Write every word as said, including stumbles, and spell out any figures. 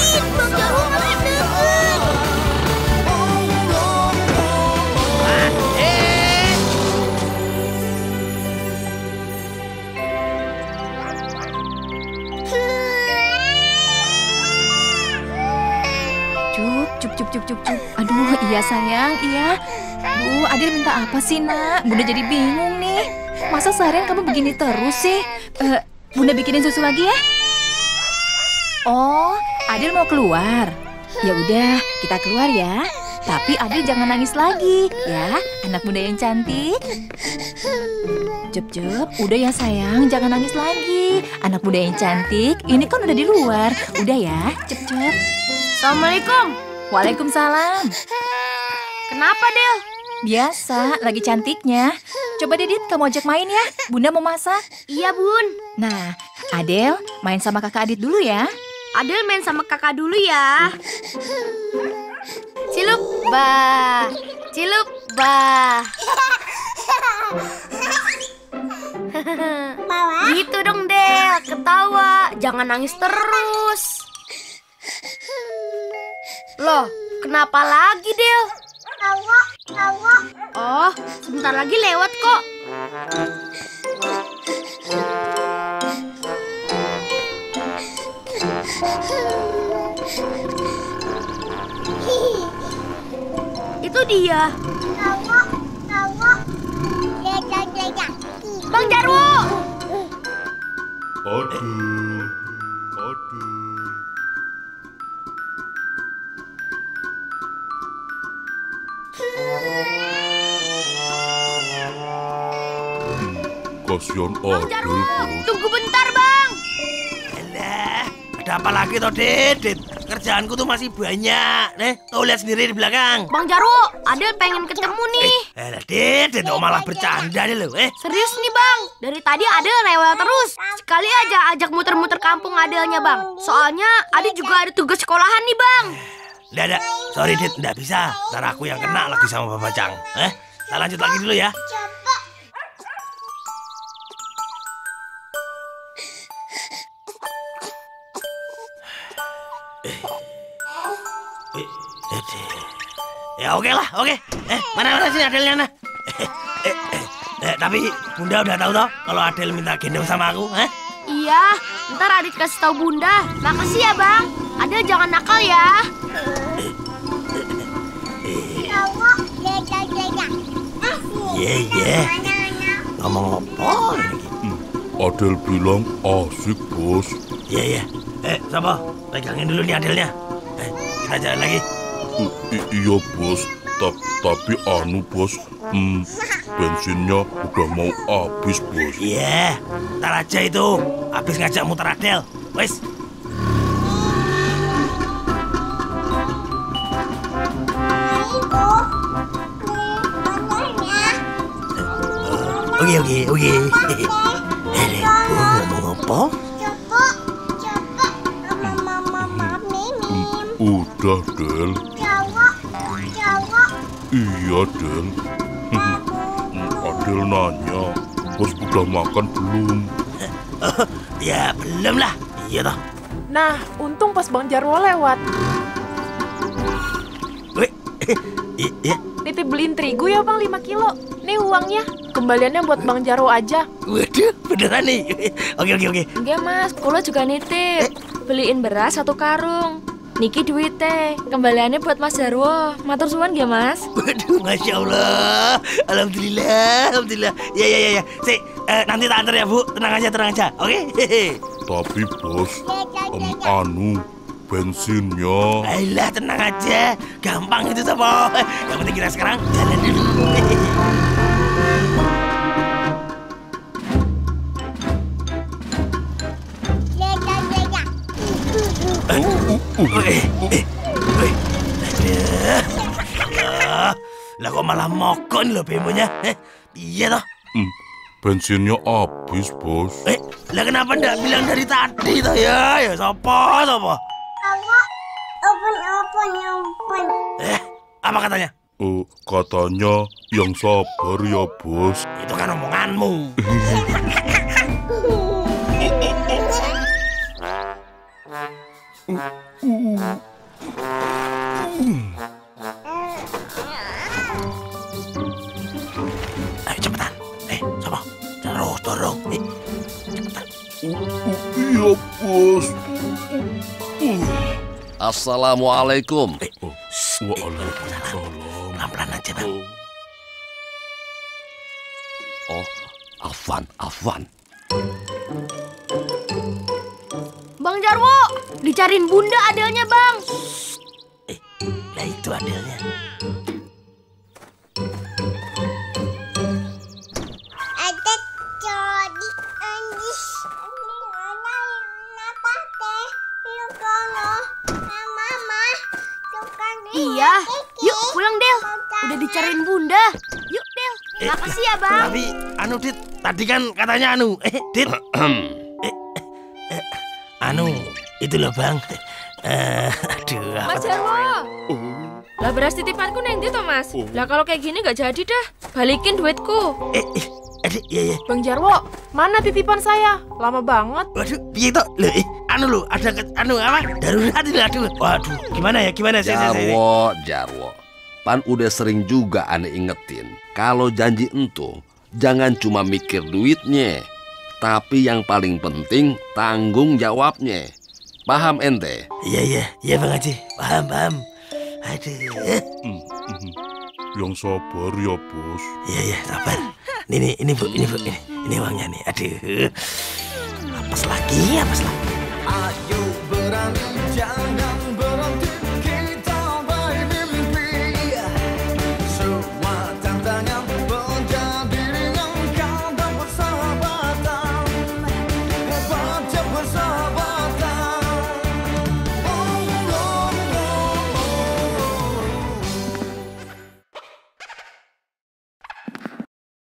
Bang Jarwo makin deket. Cup, cup, cup, cup, cup. Aduh, iya sayang, iya. Aduh, Adil minta apa sih, nak? Bunda jadi bingung nih. Masa seharian kamu begini terus sih? Uh, Bunda bikinin susu lagi ya? Oh, Adil mau keluar. Ya udah, kita keluar ya. Tapi Adil jangan nangis lagi, ya, anak bunda yang cantik. Cup, cup, udah ya sayang, jangan nangis lagi. Anak bunda yang cantik, ini kan udah di luar. Udah ya, cup, cup. Assalamualaikum. Waalaikumsalam. Kenapa, Del? Biasa, lagi cantiknya. Coba Didit, kamu ajak main ya. Bunda mau masak. Iya, Bun. Nah, Adel, main sama kakak Adit dulu ya. Adel main sama kakak dulu ya. Cilup, bah. Cilup, bah. Gitu dong, Del. Ketawa. Jangan nangis terus. Loh, kenapa lagi, Del? Tawa, tawa. Oh, sebentar lagi lewat kok. Itu dia. Tawa, tawa. Lega, lega. Bang Jarwo. Aduh, aduh. Kasihan Adel, Bos. Tunggu bentar, Bang. Alah, ada apa lagi toh, Dit? Kerjaanku tuh masih banyak. Nih, tuh lihat sendiri di belakang. Bang Jarwo, Adel pengen ketemu nih. Eh, alah, Dit, Dit, kok malah bercanda nih lo, eh. Serius nih, Bang. Dari tadi Adel rewel terus. Sekali aja ajak muter-muter kampung Adelnya, Bang. Soalnya Adel juga ada tugas sekolahan nih, Bang. Nggak ada, sorry, Dit, nggak bisa. Ntar aku yang kena lagi sama Bapak Cang. Eh, kita lanjut lagi dulu ya. Ya oke lah, oke. Eh, mana mana sini Adelnya, nah. Eh, eh, eh, eh, tapi Bunda udah tahu toh kalau Adel minta gendong sama aku, eh? Iya, ntar Adit kasih tahu Bunda. Makasih ya, Bang. Adel jangan nakal ya. Iya, iya. Ngomong apa lagi? Hmm, Adel bilang asik, Bos. Iya, iya. Eh, siapa? Pegangin dulu nih Adelnya. Eh, kita jalan lagi. I i- iya, Bos. Ta tapi anu, Bos. Hmm, bensinnya udah mau habis, Bos. Iya, ntar aja itu. Habis ngajak muter Adel. Wes. Oke, oke, oke. Eh, Bu, ngomong apa? Udah, Del. Iya, Del. Adel nanya, Bos udah makan belum? Oh, ya belum lah. Iya toh. Nah, untung pas Bang Jarwo lewat. Wih, iya. Titip beliin terigu ya, Bang, lima kilo. Nih uangnya. Kembaliannya buat Bang Jarwo aja. Waduh, beneran nih. Oke, oke, oke. Enggak, Mas. Kulo juga nitip. Beliin beras satu karung. Niki duitnya. Kembaliannya buat Mas Jarwo. Matur suwun ya, Mas. Waduh, Masya Allah. Alhamdulillah, Alhamdulillah. Ya, ya, ya, ya. Si, eh, nanti tak antar ya, Bu. Tenang aja, tenang aja. Oke? Tapi, Bos, em, anu, bensinnya... Ayolah, tenang aja. Gampang itu, Sopo. Yang penting kita sekarang jalan dulu. Wih, eh, wih. Aduh, Masya Allah. Lah kok malah mogok nih loh bemonya. Eh, iya toh. Hmm, bensinnya habis, Bos. Eh, lah kenapa ndak bilang dari tadi toh ya? Ya sopo, sopo? Open, open, open. Eh, apa katanya? Eh, katanya yang sabar ya, Bos. Itu kan omonganmu. Ayo cepetan. Eh, coba. Terus dorong. Eh, cepetan. Iya, Bos. Assalamualaikum. Eh, Oh, Waalaikumsalam. pelan-pelan aja, Bang. Oh, Afwan, Afwan. Bang Jarwo, dicariin bunda adelnya bang. Eh, lah itu adelnya. Ada jadi anjis. Kenapa teh? Lu kono mama tukang Iya, yuk pulang Del. Udah dicariin bunda. Yuk Del. Makasih ya bang. Tapi anu Dit, tadi kan katanya anu. Eh, Dit. eh, eh, anu, itu loh Bang. Eh, aduh. apa Mas tuh? Jarwo. Lah beras titipanku neng ndi to, Mas? Lah kalau kayak gini nggak jadi dah. Balikin duitku. Eh, eh, aduh, iya, iya. Bang Jarwo, mana titipan saya? Lama banget. Waduh, piye toh? Loh, eh, anu loh, ada ke, anu apa? Darurat ini, aduh. Waduh, gimana ya? Gimana sih? Jarwo, Jarwo. Pan udah sering juga aneh ingetin. Kalau janji entu, jangan cuma mikir duitnya. Tapi yang paling penting, tanggung jawabnya. Paham ente? Iya, iya, iya Bang Haji. Paham, paham. Aduh. eh. Hmm, hmm. Yang sabar ya, Bos. Iya, iya, sabar. Ini, ini, ini Bu, ini Bu, ini, ini uangnya nih. Aduh. Apes lagi, apes lagi. Ayo berani